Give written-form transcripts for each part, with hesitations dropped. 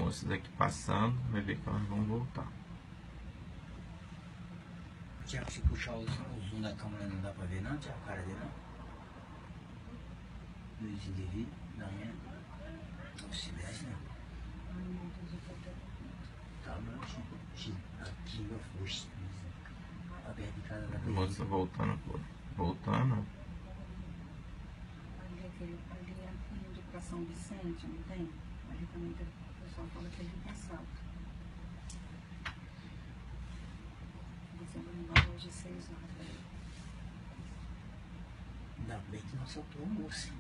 moças aqui passando, vai ver que elas vão voltar. Tiago, se puxar o zoom da câmera não dá pra ver não, Tiago, a cara dele não? Luiz Devi, não é? Não se desce, né? Tá bom, aqui meu fosse. Aberto de casa da Moça voltando, voltando. Ali indo pra São Vicente, não tem? Ali também tem, o pessoal fala que é de passado. Você vai embora hoje às 6 horas. Ainda bem que não soltou o moço.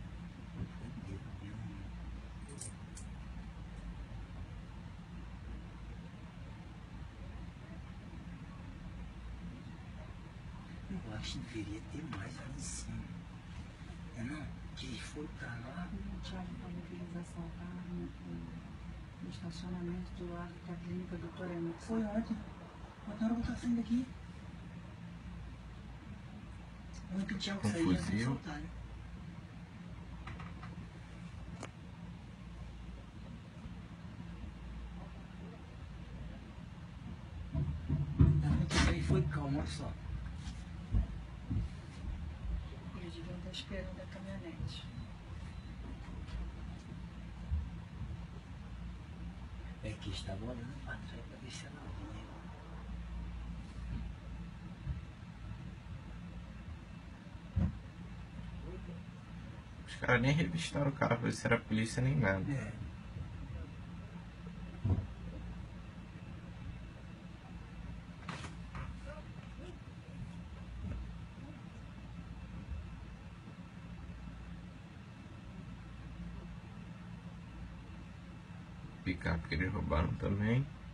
Eu acho que deveria ter mais ali em cima. É não? Que ele foi pra lá. O Thiago falou que eles assaltaram no estacionamento do lado da clínica Doutora Emília. Foi ontem. Ontem hora que eu tava saindo daqui. Ontem o Thiago saiu e já foi assaltado. Também foi calmo, olha só. Eles deviam estar esperando a caminhonete. É que estava olhando para trás para ver se ela vinha. Os caras nem revistaram o cara pra ver se era polícia nem nada. É. Picape que eles roubaram também.